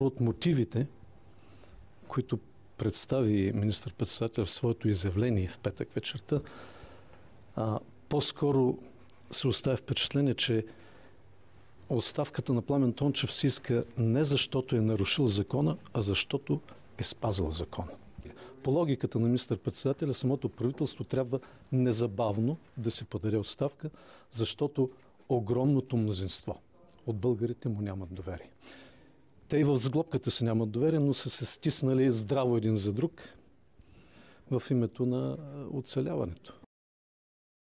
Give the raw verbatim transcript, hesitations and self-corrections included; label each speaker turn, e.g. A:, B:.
A: От мотивите, които представи министър-председател в своето изявление в петък вечерта, а, по-скоро се оставя впечатление, че оставката на Пламен Тончев се иска не защото е нарушил закона, а защото е спазил закона. По логиката на министър-председателя, самото правителство трябва незабавно да се подаде оставка, защото огромното мнозинство от българите му нямат доверие. Те и в сглобката се нямат доверие, но са се стиснали здраво един за друг в името на оцеляването.